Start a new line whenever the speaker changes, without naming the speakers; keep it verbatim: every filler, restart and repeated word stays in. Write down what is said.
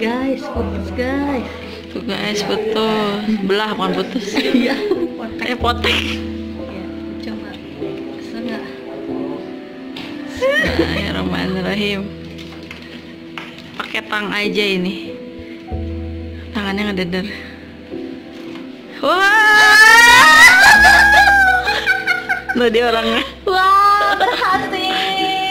guys, putus guys.
Tuh guys, putus. Belah bukan putus.
Iya, potek.
Eh, potek.
Ya, coba. Bisa nggak?
Bismillahirrahmanirrahim. Pakai tang aja ini. Tangannya ngededer. Wah. Loh, dia orangnya.
Wah, berhasil.